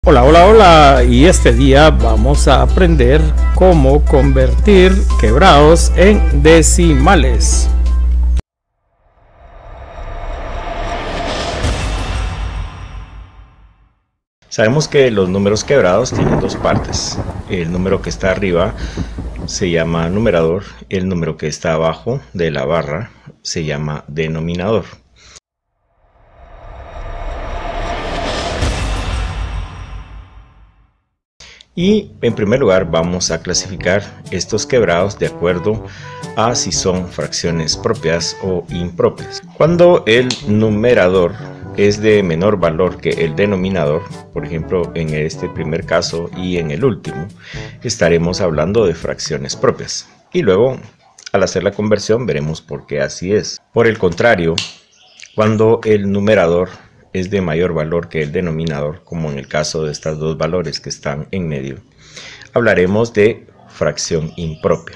Hola, hola, hola, y este día vamos a aprender cómo convertir quebrados en decimales. Sabemos que los números quebrados tienen dos partes. El número que está arriba se llama numerador, el número que está abajo de la barra se llama denominador. Y en primer lugar vamos a clasificar estos quebrados de acuerdo a si son fracciones propias o impropias. Cuando el numerador es de menor valor que el denominador, por ejemplo en este primer caso y en el último, estaremos hablando de fracciones propias. Y luego al hacer la conversión veremos por qué así es. Por el contrario, cuando el numerador es de mayor valor que el denominador, como en el caso de estos dos valores que están en medio, hablaremos de fracción impropia.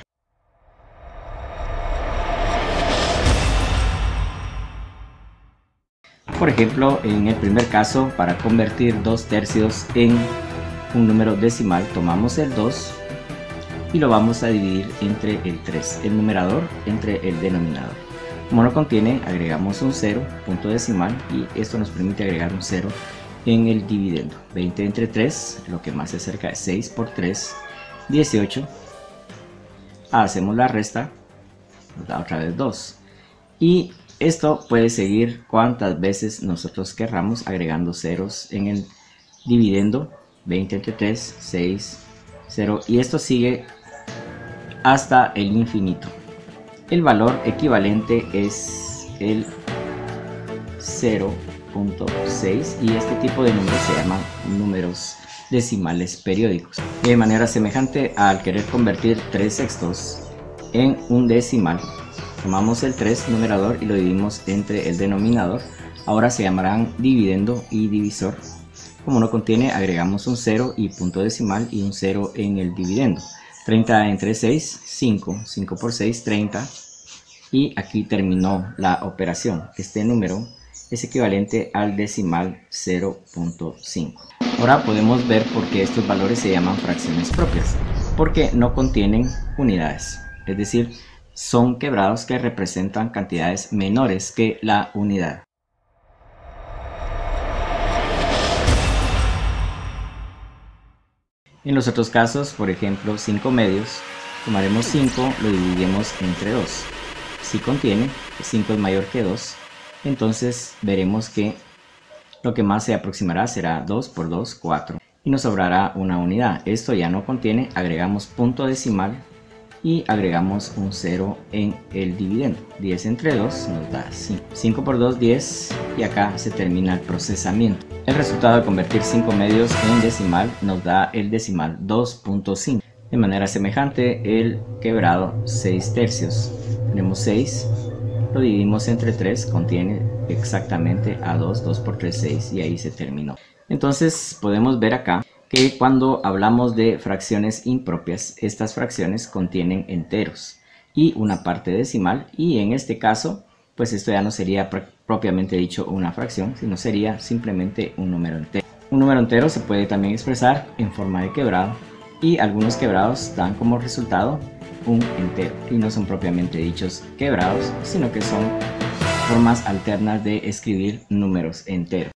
Por ejemplo, en el primer caso, para convertir 2/3 en un número decimal, tomamos el 2 y lo vamos a dividir entre el 3, el numerador entre el denominador. Como no contiene, agregamos un 0, punto decimal, y esto nos permite agregar un 0 en el dividendo. 20 entre 3, lo que más se acerca es 6 por 3, 18. Hacemos la resta, nos da otra vez 2. Y esto puede seguir cuantas veces nosotros querramos, agregando ceros en el dividendo. 20 entre 3, 6, 0, y esto sigue hasta el infinito. El valor equivalente es el 0.6 y este tipo de números se llaman números decimales periódicos. De manera semejante, al querer convertir 3/6 en un decimal, tomamos el 3 numerador y lo dividimos entre el denominador. Ahora se llamarán dividendo y divisor. Como no contiene, agregamos un 0 y punto decimal y un 0 en el dividendo. 30 entre 6, 5, 5 por 6, 30, y aquí terminó la operación. Este número es equivalente al decimal 0.5. Ahora podemos ver por qué estos valores se llaman fracciones propias, porque no contienen unidades, es decir, son quebrados que representan cantidades menores que la unidad. En los otros casos, por ejemplo 5 medios, tomaremos 5, lo dividiremos entre 2. Si contiene, 5 es mayor que 2, entonces veremos que lo que más se aproximará será 2 por 2, 4, y nos sobrará una unidad. Esto ya no contiene, agregamos punto decimal y agregamos un 0 en el dividendo. 10 entre 2 nos da 5. 5 por 2, 10, y acá se termina el procesamiento. El resultado de convertir 5 medios en decimal nos da el decimal 2.5. De manera semejante, el quebrado 6/3. Tenemos 6, lo dividimos entre 3, contiene exactamente a 2, 2 por 3, 6, y ahí se terminó. Entonces podemos ver acá que cuando hablamos de fracciones impropias, estas fracciones contienen enteros y una parte decimal, y en este caso, pues esto ya no sería propiamente dicho una fracción, sino sería simplemente un número entero. Un número entero se puede también expresar en forma de quebrado, y algunos quebrados dan como resultado un entero, y no son propiamente dichos quebrados, sino que son formas alternas de escribir números enteros.